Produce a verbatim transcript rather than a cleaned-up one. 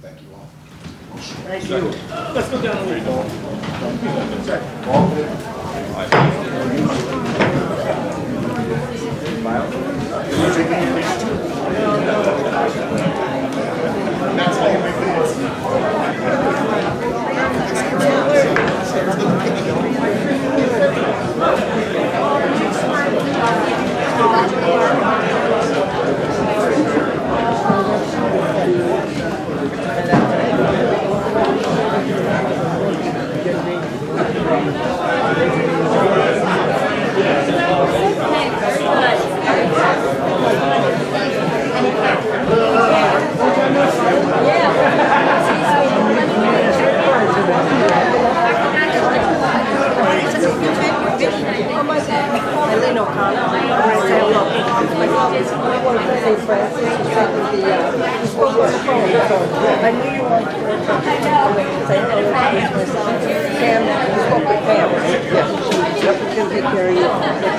Thank you all. Thank you. Let's go down the hall. That's all my I knew you wanted to say hello to Cam. You spoke with Cam, right? Yes. She can take care of you.